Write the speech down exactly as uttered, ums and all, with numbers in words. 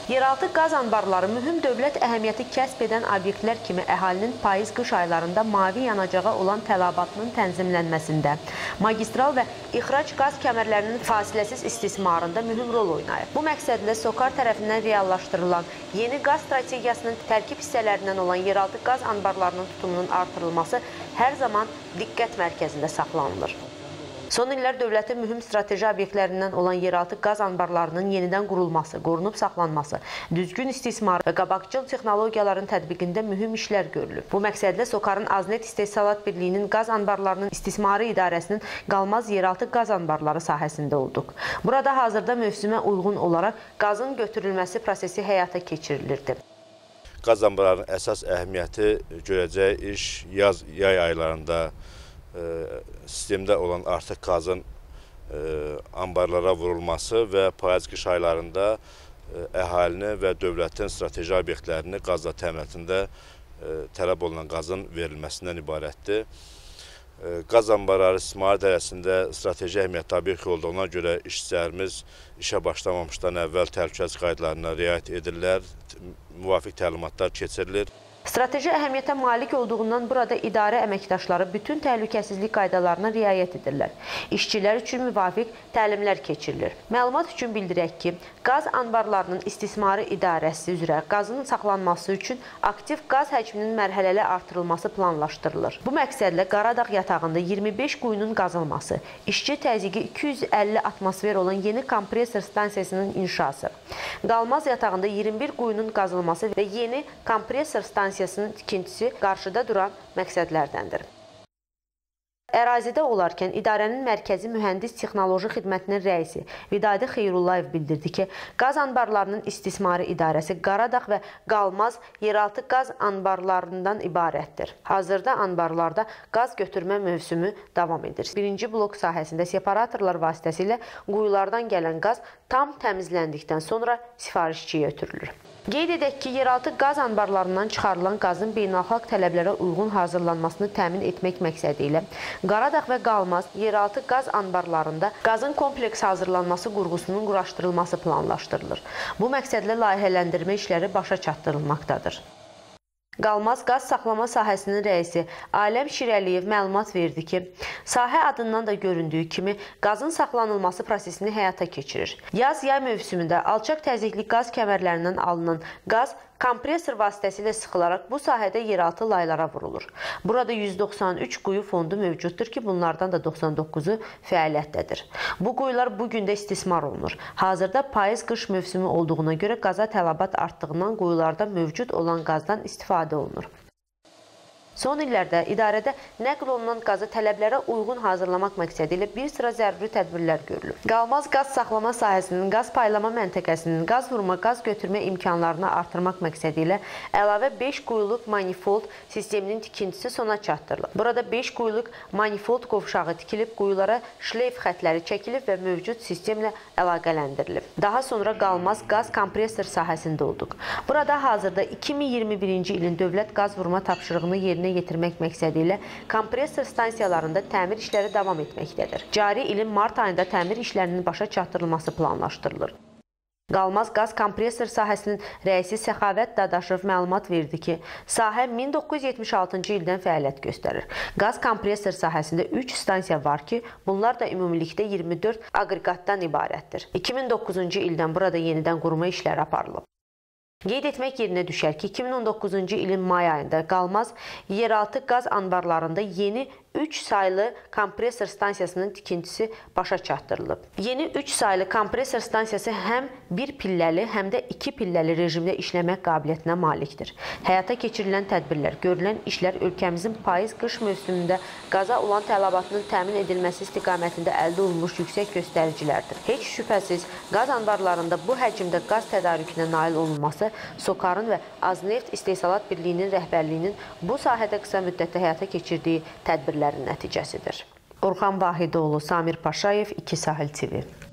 Yeraltı qaz anbarları mühüm dövlət əhəmiyyəti kəsb edən obyektlər kimi əhalinin payız-qış aylarında mavi yanacağa olan tələbatının tənzimlənməsində, magistral və ixrac qaz kəmərlərinin fasiləsiz istismarında mühüm rol oynayır. Bu məqsədlə SOCAR tərəfindən reallaşdırılan yeni qaz strategiyasının tərkib hissələrindən olan yeraltı qaz anbarlarının tutumunun artırılması hər zaman diqqət mərkəzində saxlanılır. Son illər dövlətin mühüm strateji obyektlərindən olan yeraltı qaz anbarlarının yenidən qurulması, qorunub saxlanması, düzgün istismar və qabaqcıl texnologiyaların tətbiqində mühüm işlər görülüb. Bu məqsədlə SOCAR-ın Aznet İstehsalat Birliyinin qaz anbarlarının istismarı idarəsinin qalmaz yeraltı qaz anbarları sahəsində olduq. Burada hazırda mövsümə uyğun olaraq qazın götürülməsi prosesi həyata keçirilirdi. Qaz anbarlarının əsas əhəmiyyəti görəcəyi iş yaz, yay aylarında sistemdə olan artıq qazın anbarlara vurulması və payız-qış aylarında əhalini və dövlətin strateji obyektlərini qazla təminatında tələb olunan qazın verilməsindən ibarətdir. Qaz anbarları istismarı dərəcəsində strateji əhəmiyyətli obyekt olduğuna görə işçilərimiz işə başlamamışdan əvvəl təhlükəsizlik qaydalarına riayət edirlər, müvafiq təlimatlar keçirilir. Strateji əhəmiyyətə malik olduğundan burada idarə əməkdaşları bütün təhlükəsizlik qaydalarına riayət edirlər. İşçilər üçün müvafiq təlimlər keçirilir. Məlumat üçün bildirək ki, qaz anbarlarının istismarı idarəsi üzrə qazın saxlanması üçün aktiv qaz həcminin mərhələli artırılması planlaşdırılır. Bu məqsədlə Qaradağ yatağında iyirmi beş quyunun qazılması, işçi təzyiqi iki yüz əlli atmosfer olan yeni kompresor stansiyasının inşası, Qalmaz yatağında iyirmi bir quyunun qazılması və yeni kompresor stansiyasının tikintisi qarşıda duran məqsədlərdəndir. Ərazidə olarkən idarənin mərkəzi mühəndis texnoloji xidmətinin rəisi Vidadi Xeyrullayev bildirdi ki, qaz anbarlarının istismarı idarəsi Qaradağ və Qalmaz yeraltı qaz anbarlarından ibarətdir. Hazırda anbarlarda qaz götürmə mövsümü davam edir. Birinci blok sahəsində separatorlar vasitəsilə quyulardan gələn qaz tam təmizləndikdən sonra sifarişçiyə ötürülür. Qeyd edək ki, yeraltı qaz anbarlarından çıxarılan qazın beynəlxalq tələblərə uyğun hazırlanmasını təmin etmək məqsədi ilə Qaradağ və Qalmaz yeraltı qaz anbarlarında qazın kompleks hazırlanması qurğusunun quraşdırılması planlaşdırılır. Bu məqsədlə layihələndirmə işləri başa çatdırılmaqdadır. Qalmaz qaz saxlama sahəsinin rəisi Aləm Şirəliyev məlumat verdi ki, sahə adından da göründüyü kimi qazın saxlanılması prosesini həyata keçirir. Yaz-yay mövsümündə alçaq təzyiqli qaz kəmərlərindən alınan qaz kompresor vasitəsilə sıxılaraq bu sahədə yeraltı laylara vurulur. Burada yüz doxsan üç quyu fondu mövcuddur ki, bunlardan da doxsan doqquzu fəaliyyətdədir. Bu quyular bu gündə istismar olunur. Hazırda payız-qış mövsümü olduğuna görə qaza tələbat artdığından quyularda mövcud olan qazdan istifadə olunur. Son illərdə idarədə nəql olunan qazı tələblərə uyğun hazırlamaq məqsədi ilə bir sıra zəruri tədbirlər görülür. Qalmaz qaz saxlama sahəsinin, qaz paylama məntəqəsinin, qaz vurma, qaz götürmə imkanlarını artırmaq məqsədi ilə əlavə beş quyuluq manifold sisteminin tikintisi sona çatdırılıb. Burada beş quyuluq manifold qovşağı tikilib, quyulara şleyf xətləri çəkilib və mövcud sistemlə əlaqələndirilib. Daha sonra Qalmaz qaz kompresor sahəsində olduq. Burada hazırda iki min iyirmi birinci ilin dövlət qaz vurma tapşırığını yerinə yetirmək məqsədi ilə kompresor stansiyalarında təmir işləri davam etməkdədir. Cari ilin mart ayında təmir işlərinin başa çatdırılması planlaşdırılır. Qalmaz qaz kompresor sahəsinin rəisi Səxavət Dadaşov məlumat verdi ki, sahə min doqquz yüz yetmiş altıncı ildən fəaliyyət göstərir. Qaz kompresor sahəsində üç stansiya var ki, bunlar da ümumilikdə iyirmi dörd aqreqatdan ibarətdir. iki min doqquzuncu ildən burada yenidən qurma işləri aparılıb. Qeyd etmək yerinə düşər ki, iki min on doqquzuncu ilin may ayında Qalmaz yeraltı qaz anbarlarında yeni üç saylı kompresor stansiyasının tikintisi başa çatdırılıb. Yeni üç saylı kompresor stansiyası həm bir pilləli, həm də iki pilləli rejimdə işləmək qabiliyyətinə malikdir. Həyata keçirilən tədbirlər, görülən işlər ölkəmizin payız-qış mövsümündə qaza olan tələbatının təmin edilməsi istiqamətində əldə olunmuş yüksək göstəricilərdir. Heç şübhəsiz, qaz anbarlarında bu həcmdə qaz tədarükünə nail olunması SOCAR-ın və Azneft İstehsalat Birliyinin rəhbərliyinin bu sahədə qısa müddətdə həyata keçirdiyi tədbirlər nəticəsidir. Orxan Vahidoğlu, Samir Paşayev, İki Sahil T V.